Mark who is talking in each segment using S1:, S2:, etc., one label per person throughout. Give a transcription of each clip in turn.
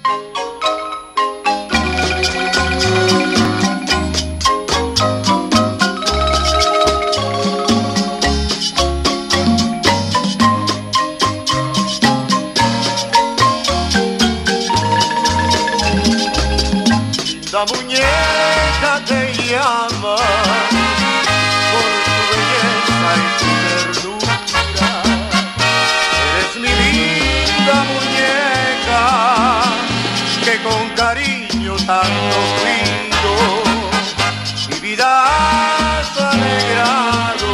S1: La muñeca te llama por tu belleza y tu ternura. Eres mi linda muñeca que con cariño tanto cuido. Mi vida has alegrado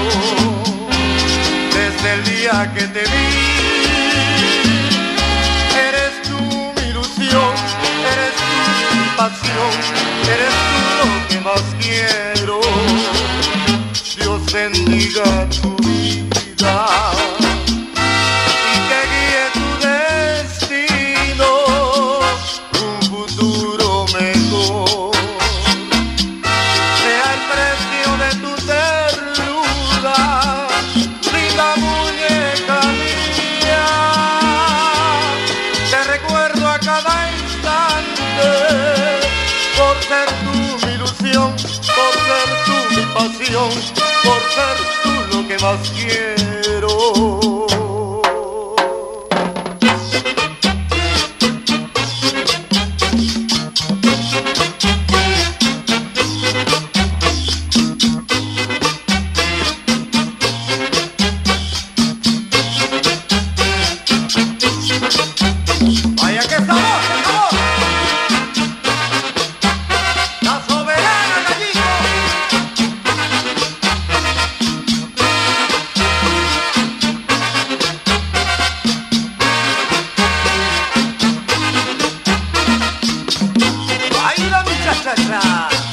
S1: desde el día que te vi. Eres tú mi ilusión, eres tú mi pasión, eres tú lo que más quiero. Dios bendiga tu vida y que guíe tu destino, un futuro mejor. Sea el precio de tu ternura, linda muñeca mía. Te recuerdo a cada instante por ser tú mi ilusión, por ser tú mi pasión, por ser tú lo que más quiero. Vaya que sabor, sabor. La soberana gallito. Baila muchacha.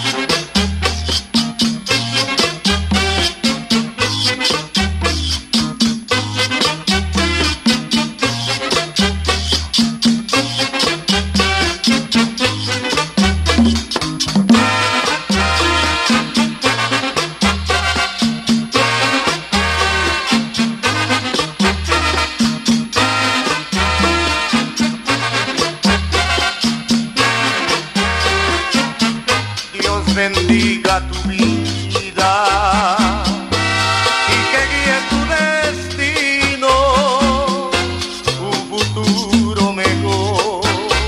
S1: Dios bendiga tu vida y que guíe tu destino, un futuro mejor.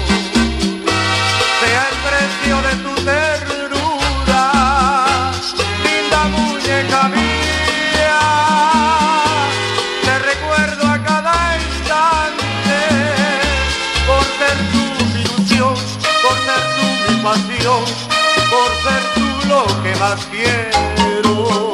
S1: Sea el precio de tu ternura, linda muñeca mía. Te recuerdo a cada instante por ser tu mi ilusión, por ser tú mi pasión, por ser tú lo que más quiero.